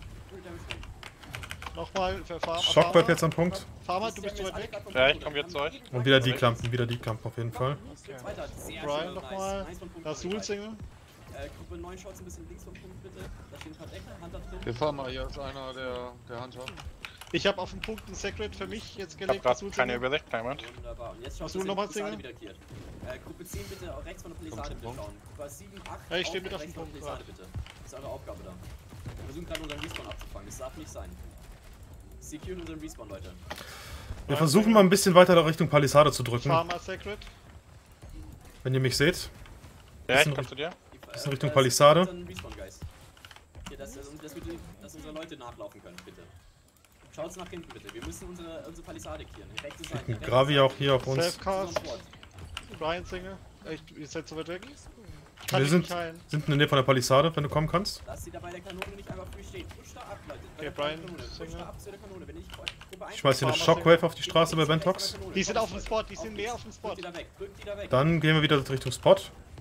[SPEAKER 2] Nochmal für Farmer.
[SPEAKER 3] Shockwave jetzt am Punkt.
[SPEAKER 2] Farmer, du bist zu weit weg.
[SPEAKER 1] Ja, ich komm jetzt zu euch.
[SPEAKER 3] Und wieder die Klampen auf jeden Fall.
[SPEAKER 2] Brian nochmal. Das Soul Single.
[SPEAKER 4] Gruppe 9 schaut ein bisschen links vom Punkt bitte. Da stehen ein paar Decken, Hunter drin.
[SPEAKER 6] Wir fahren mal, hier ist einer der Hunter.
[SPEAKER 2] Ich habe auf dem Punkt ein Sacred für mich jetzt
[SPEAKER 1] Ich hab
[SPEAKER 2] gelegt.
[SPEAKER 1] grad
[SPEAKER 2] das Soul
[SPEAKER 1] keine
[SPEAKER 2] Single.
[SPEAKER 1] Übersicht, kleinen Moment.
[SPEAKER 4] Wunderbar. Und jetzt schaut
[SPEAKER 2] Hast du nochmal Single?
[SPEAKER 4] wieder hier. Gruppe 10 bitte auch rechts von der Palisade bitte schauen. Gruppe 7, 8.
[SPEAKER 2] Ja, ich steh
[SPEAKER 4] auch
[SPEAKER 2] mit auf
[SPEAKER 4] rechts
[SPEAKER 2] dem
[SPEAKER 4] von der
[SPEAKER 2] Punkt
[SPEAKER 4] Palisade bitte. Das ist eure Aufgabe da. Wir versuchen gerade unseren Respawn abzufangen. Das darf nicht sein. Secure unseren Respawn, Leute.
[SPEAKER 3] Wir versuchen mal ein bisschen weiter Richtung Palisade zu drücken,
[SPEAKER 2] Farmer Sacred.
[SPEAKER 3] wenn ihr mich seht.
[SPEAKER 1] Ja, ich
[SPEAKER 3] Bisschen
[SPEAKER 1] komm zu dir.
[SPEAKER 3] Bisschen Richtung Palisade.
[SPEAKER 4] Respawn, Guys. Hier, dass unsere Leute nachlaufen können, bitte. Schaut's nach hinten, bitte. Wir müssen unsere Palisade clearen. Die rechte Seite.
[SPEAKER 3] Ein Gravi auch hier auf uns.
[SPEAKER 2] Self-Cast. Brian Single. Echt, ihr seid so weit weg. Kann
[SPEAKER 3] Wir
[SPEAKER 2] ich
[SPEAKER 3] sind
[SPEAKER 2] nicht heilen.
[SPEAKER 3] in der Nähe von der Palisade, wenn du kommen kannst.
[SPEAKER 4] Lass sie da bei der Kanone nicht einfach früh stehen. Push da ab, Leute. Bei
[SPEAKER 2] Okay,
[SPEAKER 4] der
[SPEAKER 2] Brian,
[SPEAKER 4] Kanone. Push
[SPEAKER 2] Single.
[SPEAKER 4] da ab zu der Kanone. Wenn ich Gruppe 1
[SPEAKER 3] Ich schmeiß hier eine Shockwave auf die Straße bei Bentox.
[SPEAKER 2] Die sind auf dem Spot, die sind mehr auf dem Spot.
[SPEAKER 4] Drück die da weg. Drück die da weg.
[SPEAKER 3] Dann gehen wir wieder Richtung Spot.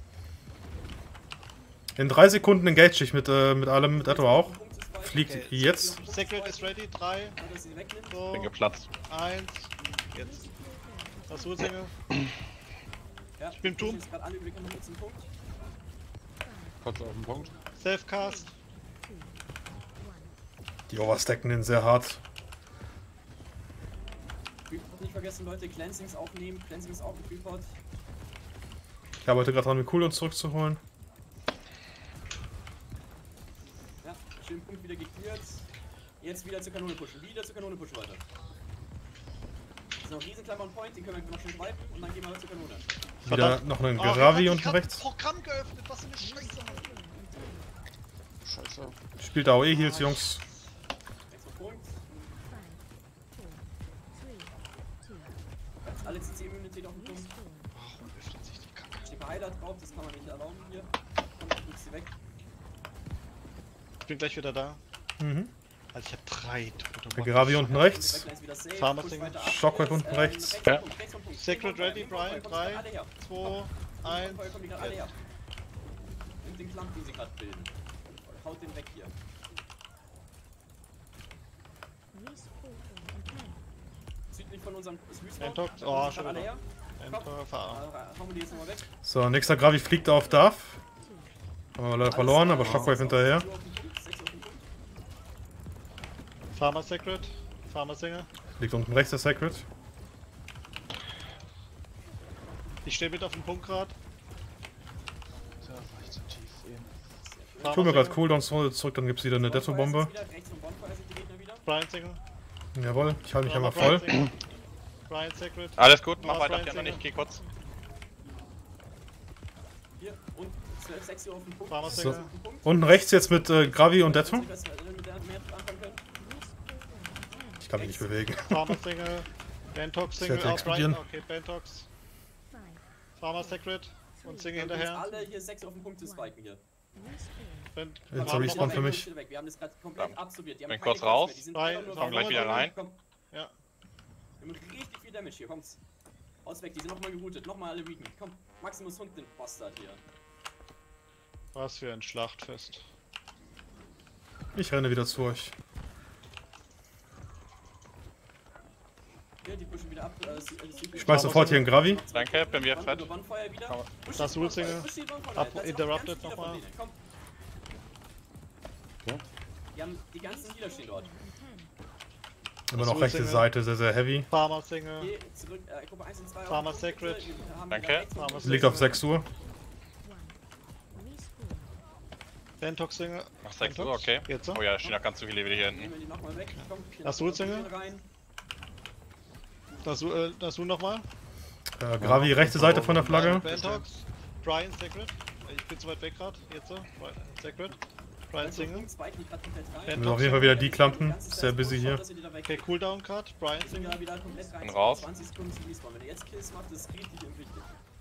[SPEAKER 3] In 3 Sekunden engage ich mit allem, mit Etto auch. Fliegt jetzt.
[SPEAKER 2] Sacred ist ready. 3,
[SPEAKER 4] Dass sie wegnimmt.
[SPEAKER 2] so,
[SPEAKER 1] Bin geplatzt.
[SPEAKER 2] 1, jetzt. Das Soul Single.
[SPEAKER 4] Ja,
[SPEAKER 2] Ich bin Doom.
[SPEAKER 4] jetzt gerade alle über die Kanone zum Punkt.
[SPEAKER 6] Kurz auf den Punkt.
[SPEAKER 2] Self-Cast.
[SPEAKER 3] Die overstacken den sehr hart.
[SPEAKER 4] Freeport nicht vergessen, Leute. Cleansings aufnehmen. Cleansing ist auch ein Freeport.
[SPEAKER 3] Ich arbeite gerade dran, mir Cooldowns zurückzuholen.
[SPEAKER 4] Ja, den Punkt wieder geklärt. Jetzt wieder zur Kanone pushen. Wieder zur Kanone pushen weiter. Das ist noch ein Riesenklammer on Point, den können wir noch schön swipen und dann gehen wir zur Kanone.
[SPEAKER 3] Wieder noch einen
[SPEAKER 2] Ah,
[SPEAKER 3] Gravi
[SPEAKER 2] ich
[SPEAKER 3] unten
[SPEAKER 2] hab
[SPEAKER 3] rechts.
[SPEAKER 2] Programm geöffnet, was für eine Scheiße.
[SPEAKER 6] Scheiße.
[SPEAKER 3] Spielt AOE Heals, Jungs.
[SPEAKER 4] Nächster Punkt. Alle CC-Immunität auf dem Punkt.
[SPEAKER 2] Warum öffnet sich die Kacke?
[SPEAKER 4] Steht Heiler drauf, das kann man nicht erlauben hier. Komm, du drückst sie weg.
[SPEAKER 2] Ich bin gleich wieder da.
[SPEAKER 3] Mhm.
[SPEAKER 2] Also ich hab 3 Tote.
[SPEAKER 3] Der Gravi unten rechts.
[SPEAKER 4] Backline ist wieder safe,
[SPEAKER 2] Farmer
[SPEAKER 4] push
[SPEAKER 2] Signal.
[SPEAKER 4] weiter ab.
[SPEAKER 3] Shockwave unten rechts.
[SPEAKER 1] Ja.
[SPEAKER 4] Rechts vom Punkt.
[SPEAKER 2] Sacred ready, Brian.
[SPEAKER 4] Kommt alle
[SPEAKER 2] 3,
[SPEAKER 4] her.
[SPEAKER 2] 2, 1.
[SPEAKER 4] Kommen die gerade alle her. Nimmt den Clump, den sie gerade bilden. Haut den weg hier. Südlich von unserem Respawn.
[SPEAKER 2] Entok.
[SPEAKER 4] Da
[SPEAKER 2] Oh,
[SPEAKER 4] kommen sie
[SPEAKER 2] schon
[SPEAKER 4] gerade alle
[SPEAKER 2] wieder.
[SPEAKER 4] her.
[SPEAKER 2] Enter, fahr.
[SPEAKER 4] Hauen wir die jetzt nochmal weg.
[SPEAKER 3] So, nächster Gravi fliegt auf Darth. Haben wir leider verloren, aber Shockwave hinterher.
[SPEAKER 4] 6 auf den Punkt, 6 auf den Punkt.
[SPEAKER 2] Farmer Sacred. Farmer Singer.
[SPEAKER 3] Liegt unten rechts der Sacred.
[SPEAKER 2] Ich stehe mit auf dem Punkt gerade.
[SPEAKER 6] Da war ich zu tief eben.
[SPEAKER 3] Ich hol mir gerade Cooldowns zurück, dann gibt's wieder eine
[SPEAKER 4] Bonfire
[SPEAKER 3] Detto-Bombe.
[SPEAKER 4] sind wieder, rechts vom Bonfire sind die Gegner wieder.
[SPEAKER 2] Brian Singer.
[SPEAKER 3] Jawohl, ich halte mich einmal voll.
[SPEAKER 2] Brian Sacred.
[SPEAKER 1] Alles gut, mach
[SPEAKER 2] Ah,
[SPEAKER 1] weiter,
[SPEAKER 2] Brian
[SPEAKER 1] ich noch nicht, geh kurz.
[SPEAKER 4] Hier und 12, 6 Uhr auf den Punkt.
[SPEAKER 2] Farmer
[SPEAKER 3] So.
[SPEAKER 2] Singer.
[SPEAKER 4] Auf den Punkt.
[SPEAKER 3] Unten rechts jetzt mit Gravi und Detto.
[SPEAKER 4] Mit der mehr anfangen können.
[SPEAKER 3] Ich kann mich nicht bewegen.
[SPEAKER 2] Farmer Singer. Bentox Singer.
[SPEAKER 3] hätte
[SPEAKER 2] Oh,
[SPEAKER 3] explodieren.
[SPEAKER 2] Brian. Okay, Bentox. Farmer Sacred. Und Singer
[SPEAKER 4] Jetzt
[SPEAKER 2] hinterher.
[SPEAKER 4] alle hier 6 auf den Punkt zu spiken hier.
[SPEAKER 3] Jetzt habe ich Spawn für mich.
[SPEAKER 4] Wir haben das gerade komplett absorbiert. Die haben
[SPEAKER 1] Bin
[SPEAKER 4] keine
[SPEAKER 1] kurz
[SPEAKER 4] Kills
[SPEAKER 1] raus.
[SPEAKER 4] mehr, die sind
[SPEAKER 2] Rein,
[SPEAKER 4] einfach nur
[SPEAKER 2] komm
[SPEAKER 1] gleich wieder rein.
[SPEAKER 4] Komm.
[SPEAKER 2] Ja.
[SPEAKER 4] Wir haben richtig viel Damage hier, kommt's. Aus weg, die sind nochmal geroutet, nochmal alle weaken. Komm, Maximus Hund den Bastard hier.
[SPEAKER 2] Was für ein Schlachtfest.
[SPEAKER 3] Ich renne wieder zu euch.
[SPEAKER 4] Hier, die pushen wieder ab.
[SPEAKER 3] Ich schmeiß sofort hier einen Gravi.
[SPEAKER 1] Danke, bin wieder fett.
[SPEAKER 4] Bonfire wieder.
[SPEAKER 1] Komm.
[SPEAKER 4] Push
[SPEAKER 2] Das
[SPEAKER 4] die
[SPEAKER 2] Rulsinger.
[SPEAKER 4] Bonfire, push die Bonfire.
[SPEAKER 2] Ab-
[SPEAKER 4] Da sind
[SPEAKER 2] interrupted
[SPEAKER 4] ganz viele
[SPEAKER 2] nochmal.
[SPEAKER 4] von denen, komm.
[SPEAKER 6] Ja.
[SPEAKER 4] Die haben die ganzen Healer stehen dort.
[SPEAKER 3] Immer noch rechte Seite, sehr, sehr heavy.
[SPEAKER 2] Farmer Singer.
[SPEAKER 4] Geh zurück, Gruppe 1 und 2.
[SPEAKER 2] Farmer
[SPEAKER 4] auf die Punkte.
[SPEAKER 2] Sacred.
[SPEAKER 4] Wir haben
[SPEAKER 1] Danke.
[SPEAKER 4] wieder rechts und
[SPEAKER 2] Farmer
[SPEAKER 4] links.
[SPEAKER 3] Liegt auf 6 Uhr.
[SPEAKER 2] Bentox Singer.
[SPEAKER 1] Mach 6 Uhr, okay.
[SPEAKER 2] Jetzt so.
[SPEAKER 1] Oh ja, da stehen noch ganz zu viele wieder hier hinten.
[SPEAKER 4] Nehmen wir die nochmal weg. Komm, hier
[SPEAKER 2] Das
[SPEAKER 4] noch
[SPEAKER 2] Rulsinger?
[SPEAKER 4] rein.
[SPEAKER 2] Das du nochmal.
[SPEAKER 3] Gravi rechte Seite von der Flagge.
[SPEAKER 2] Bentox. Brian Sacred. Ich bin zu weit weg gerade. Jetzt so. Brian Sacred. Brian Singer.
[SPEAKER 4] Spike die gerade komplett rein.
[SPEAKER 2] Ben-
[SPEAKER 3] Wir sind auf jeden Fall wieder die Klampen. Sehr busy hier.
[SPEAKER 2] Okay, Cooldown Card. Brian
[SPEAKER 4] Wir sind
[SPEAKER 2] Singer.
[SPEAKER 4] ja wieder komplett rein.
[SPEAKER 1] Bin raus.
[SPEAKER 4] 20 Sekunden zu respawn. Wenn ihr jetzt Kills macht, ist richtig wichtig.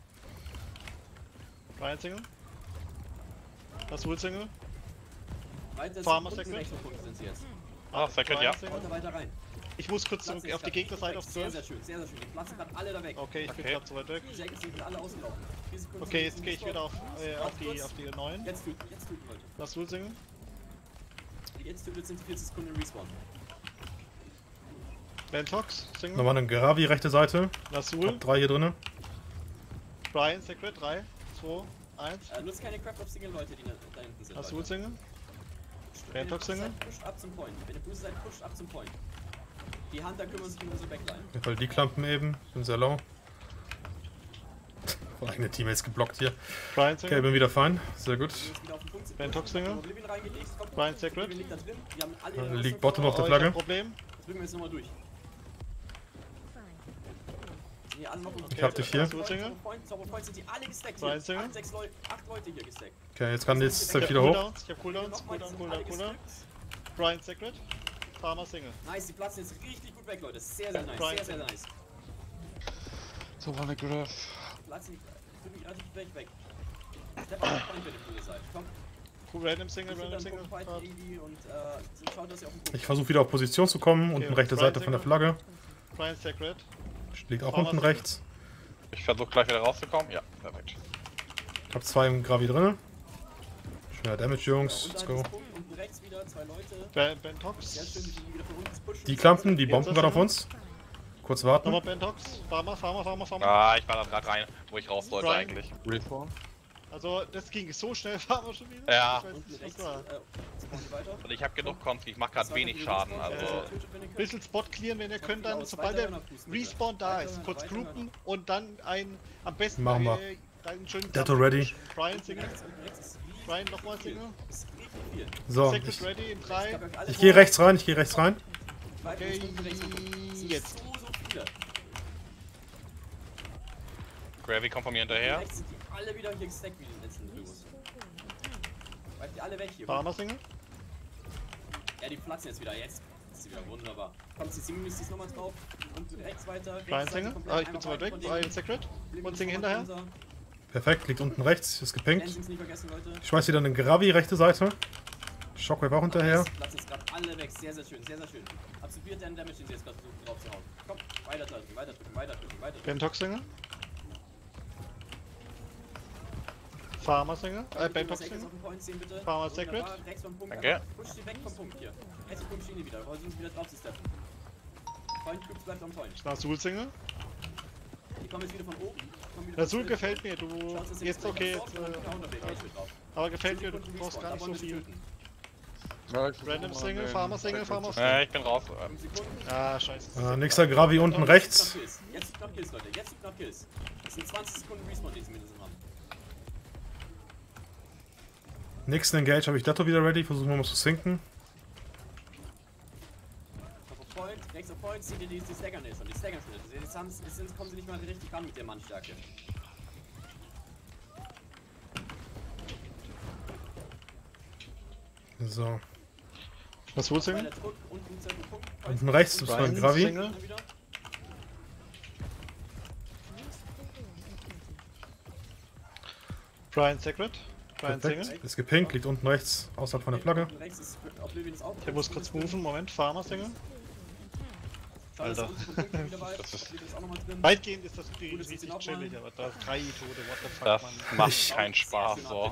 [SPEAKER 2] Brian Singer. Das Singer.
[SPEAKER 4] Weiter
[SPEAKER 2] Farmer
[SPEAKER 4] zum
[SPEAKER 2] Sacred.
[SPEAKER 4] Punkte sind sie jetzt.
[SPEAKER 1] Ah, Second, ja.
[SPEAKER 4] Weiter rein.
[SPEAKER 2] Ich muss kurz
[SPEAKER 4] Platz ist
[SPEAKER 2] auf die
[SPEAKER 4] grad
[SPEAKER 2] Gegnerseite auf
[SPEAKER 4] sehr,
[SPEAKER 2] 12.
[SPEAKER 4] sehr schön, sehr, sehr schön. Die platzen gerade alle da weg.
[SPEAKER 2] Okay, ich bin
[SPEAKER 1] Okay.
[SPEAKER 2] gerade zu weit weg.
[SPEAKER 4] Die Jackets sind alle ausgelaufen. 4 Sekunden
[SPEAKER 2] Okay,
[SPEAKER 4] sind
[SPEAKER 2] jetzt gehe ich wieder auf die 9.
[SPEAKER 4] Jetzt töten, Leute.
[SPEAKER 2] Das Singer.
[SPEAKER 4] Die jetzt tötet, sind die 40 Sekunden Respawn.
[SPEAKER 2] Bentox Singer.
[SPEAKER 3] Nochmal eine Gravi rechte Seite.
[SPEAKER 2] Lasul.
[SPEAKER 3] Hab 3 hier drinne.
[SPEAKER 2] Brian Sacred. 3, 2, 1.
[SPEAKER 4] Nutzt keine Craft-of-Single-Leute, die da hinten sind.
[SPEAKER 2] Das
[SPEAKER 4] Leute.
[SPEAKER 2] Singer.
[SPEAKER 4] Wenn ihr
[SPEAKER 2] Bentox
[SPEAKER 4] Booster
[SPEAKER 2] Singer.
[SPEAKER 4] seid, pusht ab zum Point. Wenn ihr Booster seid, pusht ab zum Point. Die Hunter kümmern sich um unsere Backline.
[SPEAKER 3] Auf jeden Fall die Klampen eben. Bin sehr low. Von eigenen Teammates geblockt hier.
[SPEAKER 2] Brian
[SPEAKER 3] Okay,
[SPEAKER 2] Singer.
[SPEAKER 3] bin wieder fein. Sehr gut.
[SPEAKER 4] Wir müssen wieder auf den Punkt sind.
[SPEAKER 2] Ben Toxinger.
[SPEAKER 4] Oblivion reingelegt. Komm,
[SPEAKER 2] Brian Sacred.
[SPEAKER 4] Oblivion liegt da drin. Wir haben alle
[SPEAKER 3] Liegt
[SPEAKER 4] Rüstung
[SPEAKER 3] Bottom auf der
[SPEAKER 2] Oh, ich
[SPEAKER 3] Flagge.
[SPEAKER 2] hab Problem.
[SPEAKER 4] Das bringen wir jetzt nochmal durch. Sind hier alle noch
[SPEAKER 3] Ich hab dich hier.
[SPEAKER 4] Zauberpoint sind die alle gestackt.
[SPEAKER 2] Brian Singer.
[SPEAKER 4] 8 Leute hier gestackt.
[SPEAKER 3] Okay, jetzt kann jetzt
[SPEAKER 2] Ich
[SPEAKER 3] gleich
[SPEAKER 2] hab
[SPEAKER 3] wieder hoch.
[SPEAKER 2] Cooldowns. Ich hab Cooldowns. Cooldown. Brian Sacred. Farmer Singer.
[SPEAKER 4] Nice, die platzen jetzt richtig gut weg, Leute. Sehr, sehr nice.
[SPEAKER 2] Brian
[SPEAKER 4] Sehr, sehr nice.
[SPEAKER 6] So war eine Graph.
[SPEAKER 4] Platzen die relativ weg. Step auf den Point, wenn ihr cool seid. Komm,
[SPEAKER 2] Random Singer,
[SPEAKER 4] wir
[SPEAKER 2] Random
[SPEAKER 4] sind dann
[SPEAKER 2] Singer.
[SPEAKER 4] Fight irgendwie und schaut, dass ihr auf den Punkt
[SPEAKER 3] Ich versuche wieder auf Position zu kommen. Unten
[SPEAKER 2] Okay,
[SPEAKER 3] rechte
[SPEAKER 2] Brian
[SPEAKER 3] Seite von der
[SPEAKER 2] Singer.
[SPEAKER 3] Flagge.
[SPEAKER 2] Brian Sacred.
[SPEAKER 3] Liegt auch
[SPEAKER 2] Farmer
[SPEAKER 3] unten
[SPEAKER 2] Singer.
[SPEAKER 3] rechts.
[SPEAKER 1] Ich versuche gleich wieder rauszukommen. Ja, perfekt.
[SPEAKER 3] Ich hab 2 im Gravi drinne. Schöner Damage, Jungs.
[SPEAKER 4] Und
[SPEAKER 3] Let's
[SPEAKER 4] dann
[SPEAKER 3] go.
[SPEAKER 4] ist Punkt, unten rechts wieder 2 Leute.
[SPEAKER 2] Ben Tox.
[SPEAKER 4] Sehr schön, wie die wieder von uns pushen.
[SPEAKER 3] Die Klampen, die
[SPEAKER 2] Jetzt
[SPEAKER 3] bomben
[SPEAKER 2] ist
[SPEAKER 3] gerade
[SPEAKER 2] er.
[SPEAKER 3] auf uns. Kurz warten.
[SPEAKER 2] Nochmal Ben Tox. Farmer.
[SPEAKER 1] Ah, ich war da gerade rein, wo ich raus wollte
[SPEAKER 2] Brian.
[SPEAKER 1] eigentlich.
[SPEAKER 6] Respawn.
[SPEAKER 2] Also, das ging so schnell, Farmer schon wieder.
[SPEAKER 1] Ja.
[SPEAKER 2] Ich weiß
[SPEAKER 4] Unten
[SPEAKER 2] nicht,
[SPEAKER 4] rechts,
[SPEAKER 2] was war.
[SPEAKER 4] spawnen die weiter.
[SPEAKER 1] Und ich habe genug Konfi, ich mache gerade wenig Schaden, also...
[SPEAKER 2] Bisschen Spot clearen, wenn ihr könnt, dann, sobald der Respawn da ist. Kurz groupen und dann am besten
[SPEAKER 3] Machen wir.
[SPEAKER 2] einen schönen
[SPEAKER 3] Detto ready.
[SPEAKER 2] Brian Singer.
[SPEAKER 4] Rechts, unten rechts ist
[SPEAKER 2] Brian nochmal
[SPEAKER 4] viel.
[SPEAKER 2] Singer.
[SPEAKER 4] Ist richtig zu viel.
[SPEAKER 3] So,
[SPEAKER 2] Sacred ready in 3.
[SPEAKER 3] ich gehe rechts rein, ich gehe rechts rein.
[SPEAKER 2] Okay, jetzt.
[SPEAKER 4] So viele.
[SPEAKER 1] Gravy kommt von mir hinterher.
[SPEAKER 4] Rechts sind die alle wieder hier gestackt wie die letzten Drübus. Weil die alle weg hier.
[SPEAKER 2] Farmer-Single.
[SPEAKER 4] Ja, die platzen jetzt wieder. Jetzt ist sie wieder wunderbar. Kommt die Mistis nochmal drauf. Und rechts weiter.
[SPEAKER 2] Brian-Single. Ah, ich bin zu weit weg. Brian Sacred. Und Single hinterher.
[SPEAKER 3] Perfekt, liegt unten rechts, ist gepinkt.
[SPEAKER 4] Cleansings nicht vergessen, Leute.
[SPEAKER 3] Ich schmeiß wieder eine Gravi, rechte Seite. Shockwave auch hinterher.
[SPEAKER 4] Platzen jetzt gerade alle weg. Sehr, sehr schön, sehr, sehr schön. Absorbiert den Damage, den sie jetzt gerade versuchen drauf zu hauen. Komm, weiter drücken, weiter drücken, weiter drücken, weiter drücken.
[SPEAKER 2] Bentox-Single. Farmer-Single. Bentox-Single. Farmer Sacred.
[SPEAKER 4] Rechts vom Punkt.
[SPEAKER 1] Danke.
[SPEAKER 4] Push sie weg vom Punkt hier. Rechts vom Punkt stehen die wieder. Versuchen sie wieder drauf zu steppen. Point Cubes bleibt am Point.
[SPEAKER 2] Nasul-Single.
[SPEAKER 4] Die kommen jetzt wieder von oben.
[SPEAKER 2] Nasul gefällt mir, du. Jetzt okay, jetzt. Aber gefällt mir, du brauchst gar nicht so viel. Random Single, Farmer-Single, Farmer-Single.
[SPEAKER 1] Ich bin raus.
[SPEAKER 2] Ah, scheiße.
[SPEAKER 3] Nächster Gravi unten rechts.
[SPEAKER 4] Jetzt sind knapp Kills, Leute. Jetzt sind knapp Kills. Das sind 20 Sekunden Respawn, die sie mindestens haben.
[SPEAKER 3] Nächsten Engage habe ich Datto wieder ready. Versuchen wir mal zu sinken.
[SPEAKER 4] Auf Point, rechts auf Point, zieht ihr die Staggern ist und die Staggern schnell. Jetzt kommen sie nicht mal richtig ran mit der Mannstärke.
[SPEAKER 3] So.
[SPEAKER 2] Nasul-Single.
[SPEAKER 3] Unten rechts ist mein Gravi.
[SPEAKER 2] Single. Brian Sacred. Brian Single.
[SPEAKER 3] Perfekt. Ist gepinkt, liegt unten rechts außerhalb von der Flagge.
[SPEAKER 2] Der muss kurz moven, Moment, Farmer-Single. Alter.
[SPEAKER 1] Das ist,
[SPEAKER 2] Weitgehend ist das richtig chillig, aber da 3 Tote, what the fuck,
[SPEAKER 1] das
[SPEAKER 2] Mann.
[SPEAKER 1] macht keinen Spaß so.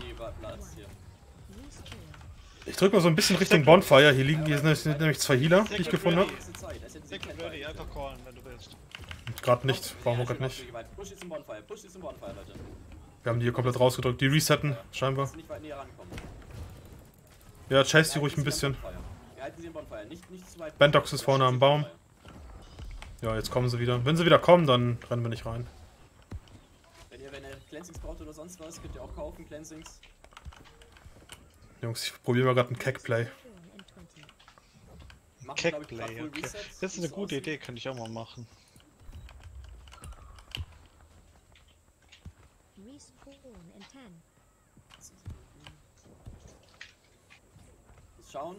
[SPEAKER 3] Ich drücke mal so ein bisschen Richtung Bonfire. Hier liegen hier sind nämlich 2 Healer, die ich gefunden habe.
[SPEAKER 2] Sacred ready, einfach callen, wenn du willst.
[SPEAKER 3] Gerade nicht, brauchen wir gerade nicht.
[SPEAKER 4] Push jetzt im Bonfire, push jetzt im Bonfire, Leute.
[SPEAKER 3] Wir haben die hier komplett rausgedrückt. Die resetten, scheinbar.
[SPEAKER 4] Nicht weit näher rankommen.
[SPEAKER 3] Ja, chase die ruhig ein bisschen.
[SPEAKER 4] Wir halten sie im Bonfire, nicht zu weit.
[SPEAKER 3] Bentox ist vorne am Baum. Ja, jetzt kommen sie wieder. Wenn sie wieder kommen, dann rennen wir nicht rein.
[SPEAKER 4] Wenn ihr Cleansings braucht oder sonst was, könnt ihr auch kaufen, Cleansings.
[SPEAKER 3] Jungs, ich probiere mal gerade ein Keck-Play.
[SPEAKER 2] Keck-Play, okay. Das ist eine gute Idee, könnte ich auch mal machen.
[SPEAKER 4] Jetzt schauen.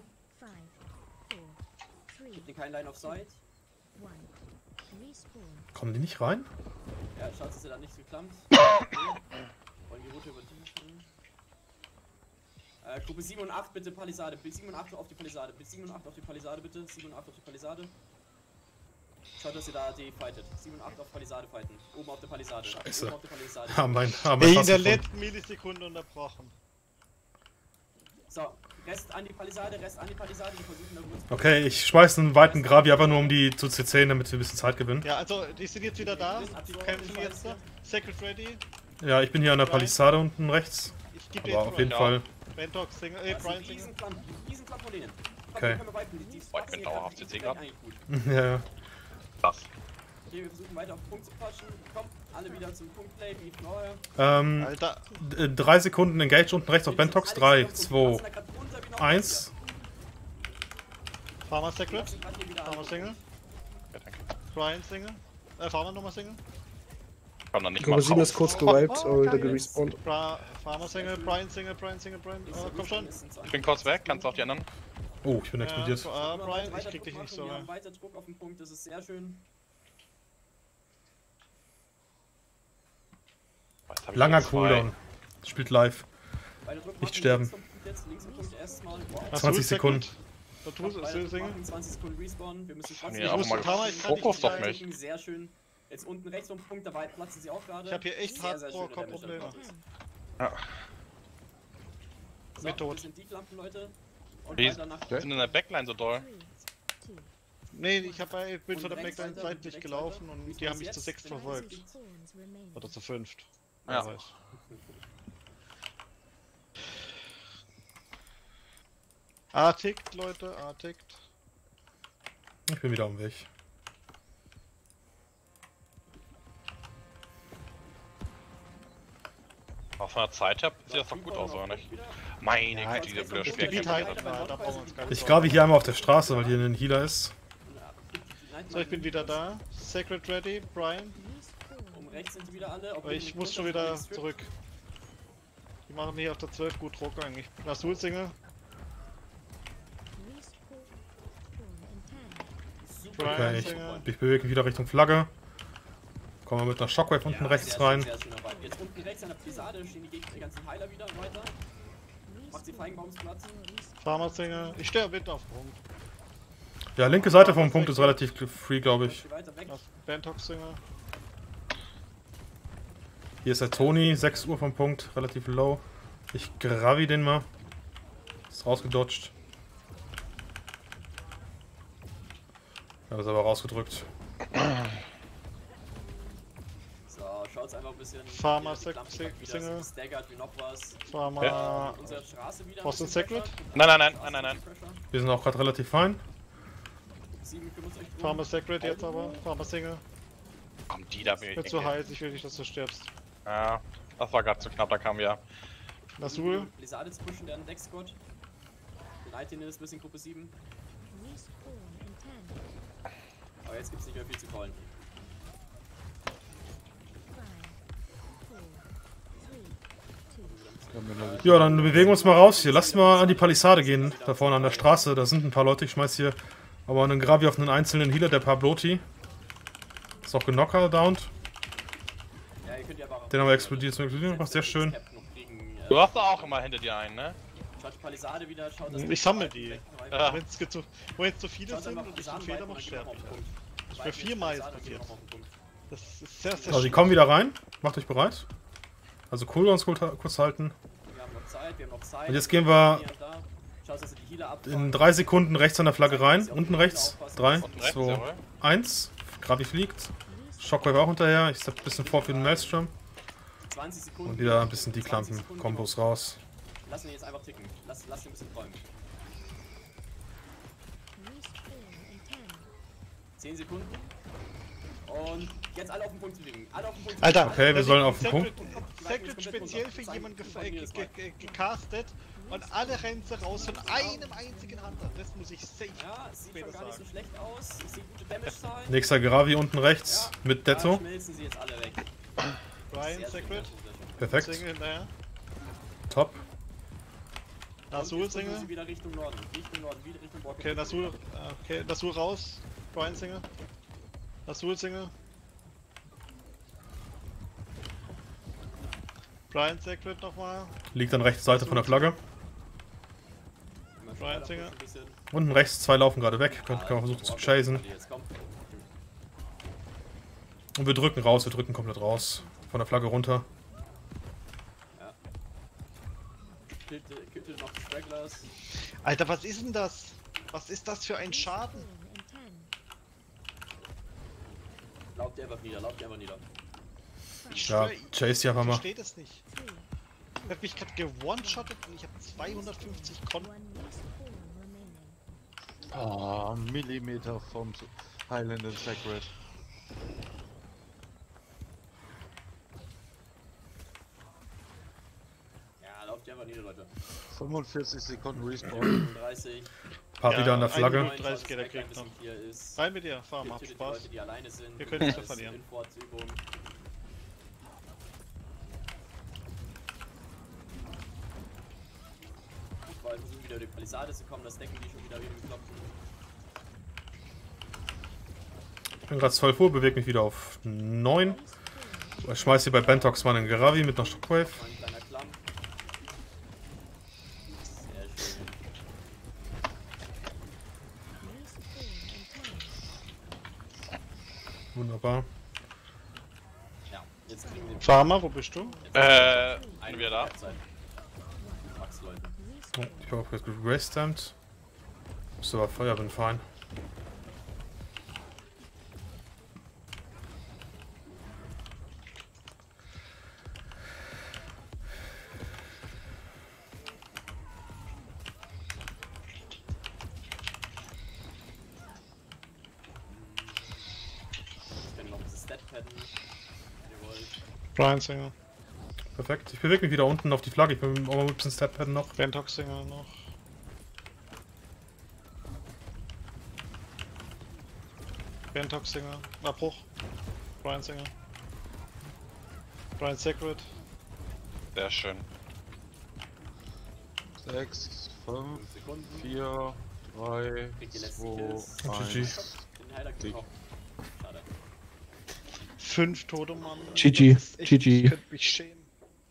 [SPEAKER 4] Gibt ihr keinen Line of Sight?
[SPEAKER 3] Kommen die nicht rein?
[SPEAKER 4] Ja, schaut, dass ihr da nichts geklammt. Wollen die Route übertiefen? Gruppe 7 und 8 bitte Palisade. 7 und 8 auf die Palisade. 7 und 8 auf die Palisade bitte. 7 und 8 auf die Palisade. Schaut, dass ihr da die fightet. 7 und 8 auf Palisade fighten. Oben auf der Palisade.
[SPEAKER 3] Scheiße.
[SPEAKER 4] Oben auf der Palisade.
[SPEAKER 3] Haben mein
[SPEAKER 2] In
[SPEAKER 3] Fass
[SPEAKER 2] der
[SPEAKER 3] gefunden.
[SPEAKER 2] letzten Millisekunde unterbrochen.
[SPEAKER 4] So, Rest an die Palisade, Rest an die Palisade. Die versuchen da gut.
[SPEAKER 3] Okay, ich schmeiß einen weiten Gravi einfach nur um die zu CC, damit wir ein bisschen Zeit gewinnen.
[SPEAKER 2] Ja, also die sind jetzt wieder da, die kämpfen jetzt da. Sacred ready.
[SPEAKER 3] Ja, ich bin hier an der Palisade unten rechts.
[SPEAKER 2] Ich gebe dir
[SPEAKER 3] Aber
[SPEAKER 2] jetzt
[SPEAKER 3] auf jeden Fall.
[SPEAKER 2] Bentox Single, Brian Single.
[SPEAKER 4] Riesenklamm von denen.
[SPEAKER 3] Okay.
[SPEAKER 1] Boah, ich bin dauerhaft CC gerade.
[SPEAKER 3] Ja, ja.
[SPEAKER 1] Krass.
[SPEAKER 4] Okay, wir versuchen weiter auf den Punkt zu patschen. Kommt alle wieder zum Punktplay, wie vorher.
[SPEAKER 2] Alter.
[SPEAKER 3] 3 Sekunden Engage unten rechts auf Bentox. 3, 2, 1.
[SPEAKER 2] Farmer Sacred. Farmer Single.
[SPEAKER 1] Ja, danke.
[SPEAKER 2] Brian Single. Farmer nochmal Single.
[SPEAKER 1] Komm dann nicht
[SPEAKER 5] Gruppe
[SPEAKER 1] mal
[SPEAKER 5] 7 ist kurz gewiped, aber wieder gerespawnt.
[SPEAKER 2] Farmer Single, Brian Single, Brian Single, Brian. Komm schon.
[SPEAKER 1] Ich bin kurz weg, kannst du auf die anderen?
[SPEAKER 3] Oh, ich bin explodiert.
[SPEAKER 2] Brian, ich krieg dich nicht so.
[SPEAKER 4] Wir haben weiter Druck auf den Punkt, das ist sehr schön.
[SPEAKER 1] Was hab ich
[SPEAKER 3] Langer
[SPEAKER 1] jetzt?
[SPEAKER 3] Cooldown. Spielt live.
[SPEAKER 4] Weiter Druck
[SPEAKER 3] Nicht
[SPEAKER 4] machen,
[SPEAKER 3] sterben.
[SPEAKER 4] links vom Punkt erst mal.
[SPEAKER 3] 20 Sekunden.
[SPEAKER 4] Machen 20 Sekunden Respawn, wir müssen trotzdem...
[SPEAKER 1] Ja, aber mal Fokus doch nicht.
[SPEAKER 4] Sehr schön. Jetzt unten rechts vom Punkt, dabei platzen sie auch gerade.
[SPEAKER 2] Ich hab hier echt Hardcore-Probleme.
[SPEAKER 1] Ja.
[SPEAKER 4] So,
[SPEAKER 2] Mit tot.
[SPEAKER 4] das sind die Lampen, Leute. Und
[SPEAKER 1] Die
[SPEAKER 4] weiter nach...
[SPEAKER 1] sind in der Backline so doll.
[SPEAKER 2] Nee, ich bin von der Backline seitlich gelaufen und die haben mich zu 6 verfolgt. Oder zu 5.
[SPEAKER 1] Ja.
[SPEAKER 2] A tickt, Leute, A tickt.
[SPEAKER 3] Ich bin wieder am Weg.
[SPEAKER 1] Auf einer Zeit her sieht das doch gut aus, oder nicht? Meine Güte, diese blöde
[SPEAKER 2] Die Beat
[SPEAKER 1] Schwerkraft.
[SPEAKER 2] halten, da brauchen wir uns gar nicht
[SPEAKER 3] Ich grabe hier einmal auf der Straße, weil hier ein Healer ist.
[SPEAKER 2] So, ich bin wieder da. Sacred ready, Brian.
[SPEAKER 4] Um rechts sind die wieder alle.
[SPEAKER 2] Aber ich muss schon wieder zurück. Die machen hier auf der 12 gut Druck eigentlich. Nasul Single. Brian
[SPEAKER 3] Okay,
[SPEAKER 2] Single.
[SPEAKER 3] ich bewege mich wieder Richtung Flagge. Kommen wir mit einer Shockwave unten rechts rein.
[SPEAKER 4] Jetzt unten rechts an der Plisade stehen die ganzen Heiler wieder weiter. Macht sie Feigenbaumsplatz.
[SPEAKER 2] Farmer Single. Ich stehe mit auf Punkt.
[SPEAKER 3] Ja, linke Seite vom Punkt ist relativ free, glaube ich.
[SPEAKER 4] Weiter weg.
[SPEAKER 2] Bentox Single.
[SPEAKER 3] Hier ist der Toni, 6 Uhr vom Punkt, relativ low. Ich gravi den mal. Ist rausgedodged. Ja, ist aber rausgedrückt.
[SPEAKER 4] So, schaut's einfach ein bisschen.
[SPEAKER 2] Farmer
[SPEAKER 4] die Lampe
[SPEAKER 2] Single.
[SPEAKER 4] wieder staggert wie noch was.
[SPEAKER 2] Farmer.
[SPEAKER 4] Unsere Straße wieder.
[SPEAKER 2] Boston Sacred?
[SPEAKER 1] Nein.
[SPEAKER 3] Wir sind auch gerade relativ fein.
[SPEAKER 4] 7 kümmert euch drum.
[SPEAKER 2] Farmer Sacred jetzt aber. Farmer Single.
[SPEAKER 1] Komm, die da bin
[SPEAKER 2] Wird zu heiß, ich will nicht, dass du stirbst.
[SPEAKER 1] Ja, das war gerade zu knapp, da kam ja.
[SPEAKER 2] Nasul.
[SPEAKER 4] Blizzard zu pushen, der Deck-Squad. Den Nightingale ist bis in Gruppe 7. Aber jetzt gibt's nicht mehr viel zu callen.
[SPEAKER 3] Ja, dann bewegen wir uns mal raus hier. Lasst mal an die Palisade gehen, da vorne an der Straße. Da sind ein paar Leute. Ich schmeiß hier aber einen Gravi auf einen einzelnen Healer, der Pabloti. Ist auch genockdowned.
[SPEAKER 4] Ja, ihr könnt ja aber auch
[SPEAKER 3] Den haben wir explodiert. Macht sehr schön.
[SPEAKER 1] Du hast doch auch immer hinter dir einen, ne?
[SPEAKER 4] Schaut die Palisade wieder, schaut das.
[SPEAKER 2] Ich sammle die.
[SPEAKER 1] Ja.
[SPEAKER 2] Wenn es zu viele sind und ich einen Fehler mache, sterbe ich. Ich bin 4-mal explodiert. Das ist sehr, sehr
[SPEAKER 3] Also, die kommen wieder rein. Macht euch bereit. Also, Cooldowns kurz halten.
[SPEAKER 4] Wir haben noch Zeit, wir haben noch Zeit.
[SPEAKER 3] Und jetzt gehen wir
[SPEAKER 4] Hier und da. Schaut, dass ihr die Healer abfangen.
[SPEAKER 3] in 3 Sekunden rechts an der Flagge rein. Unten rechts. 3,
[SPEAKER 1] Und rechts,
[SPEAKER 3] 2,
[SPEAKER 1] jawohl.
[SPEAKER 3] 1. Gravi fliegt. Shockwave auch hinterher. Ich step ein bisschen vor für den Maelstrom.
[SPEAKER 4] 20 Sekunden.
[SPEAKER 3] Und wieder ein bisschen
[SPEAKER 4] 20
[SPEAKER 3] deklampen.
[SPEAKER 4] Sekunden.
[SPEAKER 3] Kombos raus.
[SPEAKER 4] Lass ihn jetzt einfach ticken. Lass ihn ein bisschen träumen. 10 Sekunden. Und jetzt alle auf den Punkt zu legen. Alle auf den Punkt zu
[SPEAKER 2] Alter,
[SPEAKER 3] Okay, wir sollen auf den Punkt.
[SPEAKER 2] Sacred speziell für jemanden gecastet und alle rennen sie raus von einem einzigen Hunter. Das muss ich safe
[SPEAKER 4] Ja, es sieht
[SPEAKER 2] später
[SPEAKER 4] schon gar nicht so
[SPEAKER 2] sagen.
[SPEAKER 4] schlecht aus. Es sieht gute Damage-Zahlen.
[SPEAKER 3] Nächster Gravi unten rechts mit
[SPEAKER 4] Da
[SPEAKER 3] Detto.
[SPEAKER 4] schmelzen sie jetzt alle weg.
[SPEAKER 2] Brian
[SPEAKER 4] Sehr schön,
[SPEAKER 2] Sacred.
[SPEAKER 4] sehr schön, sehr schön.
[SPEAKER 3] Perfekt.
[SPEAKER 2] Single hinterher.
[SPEAKER 3] Top.
[SPEAKER 2] Nasul
[SPEAKER 4] Und jetzt gucken
[SPEAKER 2] Single.
[SPEAKER 4] sie wieder Richtung Norden. Richtung Norden, wieder Richtung Borg.
[SPEAKER 2] Okay, Nasul raus. Brian Single. Nasul Single. Brian Sacred nochmal.
[SPEAKER 3] Liegt an rechts Seite von der Flagge.
[SPEAKER 2] Brian Singer.
[SPEAKER 3] Unten rechts 2 laufen gerade weg. Können wir versuchen zu chasen. Und wir drücken raus. Wir drücken komplett raus. Von der Flagge runter.
[SPEAKER 4] Kittel noch Stragglers.
[SPEAKER 2] Alter, was ist denn das? Was ist das für ein Schaden?
[SPEAKER 4] Lauft ihr einfach nieder, lauft ihr einfach nieder.
[SPEAKER 2] Ich
[SPEAKER 3] Ja,
[SPEAKER 2] schwör,
[SPEAKER 3] chase die einfach
[SPEAKER 2] ich
[SPEAKER 3] mal.
[SPEAKER 2] verstehe das nicht. Ich hab mich gerade gewone-shottet und ich habe 250 Kon.
[SPEAKER 6] Ah, Millimeter vom Highland and Sacred.
[SPEAKER 4] Ja, lauft ihr einfach nieder, Leute.
[SPEAKER 6] 45 Sekunden Respawn.
[SPEAKER 4] 35.
[SPEAKER 3] Paar wieder an der Flagge.
[SPEAKER 2] 31 geht der Krieg noch.
[SPEAKER 4] Hier ist.
[SPEAKER 2] Rein mit dir, fahr mal, hab
[SPEAKER 4] Bitte die
[SPEAKER 2] Spaß.
[SPEAKER 4] Leute, die alleine sind.
[SPEAKER 2] Wir können nicht mehr
[SPEAKER 4] Das
[SPEAKER 2] verlieren.
[SPEAKER 4] Infoatsübung. Weil versuchen wieder über die Palisade zu kommen, das decken die schon wieder klopfen.
[SPEAKER 3] Ich bin gerade 12 Uhr, bewege mich wieder auf 9. Ich schmeiß hier bei Bentox mal einen Gravi mit einer Shockwave.
[SPEAKER 4] Ein kleiner Klamm. Sehr schön.
[SPEAKER 3] Wunderbar.
[SPEAKER 4] Ja, jetzt kriegen wir den
[SPEAKER 2] Farmer, wo bist du?
[SPEAKER 1] Einen wir da.
[SPEAKER 4] Halbzeit. Max, Leute.
[SPEAKER 3] Oh, ich habe jetzt geraced. Ist aber Feuer, bin fein.
[SPEAKER 4] Ich kann noch ein bisschen Stat padden, wenn ihr wollt.
[SPEAKER 2] Brian Singer.
[SPEAKER 3] Perfekt. Ich bewege mich wieder unten auf die Flagge. Ich bin auch mal ein bisschen Step noch.
[SPEAKER 2] Bentox-Singer noch. Bentox-Singer. Abbruch. Brian-Singer. Brian Sacred.
[SPEAKER 1] Sehr schön.
[SPEAKER 7] 6, 5,
[SPEAKER 4] Sekunden.
[SPEAKER 7] 4, 3,
[SPEAKER 4] Kriegt die letzten
[SPEAKER 7] 2,
[SPEAKER 4] Kills.
[SPEAKER 3] GG.
[SPEAKER 7] 1.
[SPEAKER 4] Den Heiler kriegt noch. Schade.
[SPEAKER 2] 5 Tote, Mann.
[SPEAKER 5] GG,
[SPEAKER 2] Das ist echt-
[SPEAKER 5] GG.
[SPEAKER 2] Ich könnte mich schämen.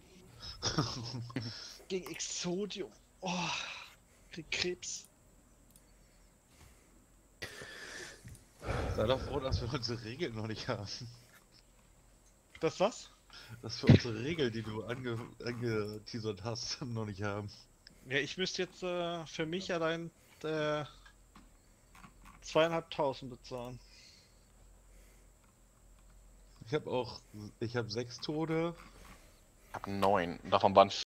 [SPEAKER 2] Gegen Exodium. Oh, krieg Krebs.
[SPEAKER 7] Sei doch froh, dass wir unsere Regeln noch nicht haben.
[SPEAKER 2] Das was?
[SPEAKER 7] Dass wir unsere Regeln, die du angeteasert hast, noch nicht haben.
[SPEAKER 2] Ja, ich müsste jetzt für mich allein 2.500 bezahlen.
[SPEAKER 7] Ich habe 6 Tode.
[SPEAKER 1] Ich hab 9. Davon waren